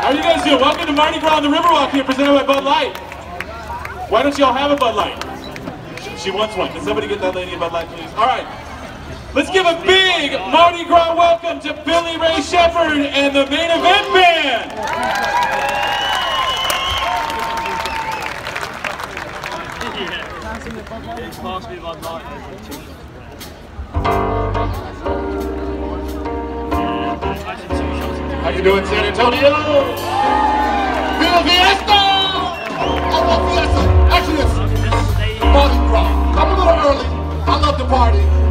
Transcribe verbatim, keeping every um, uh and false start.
How are you guys doing? Welcome to Mardi Gras on the Riverwalk here, presented by Bud Light. Why don't y'all have a Bud Light? She, she wants one. Can somebody get that lady a Bud Light, please? All right. Let's give a big Mardi Gras welcome to Billy Ray Shepherd and the Main Event Band. How you doing, San Antonio? Viva Fiesta! I love Fiesta. Actually, it's Mardi Gras. I'm a little early. I love the party.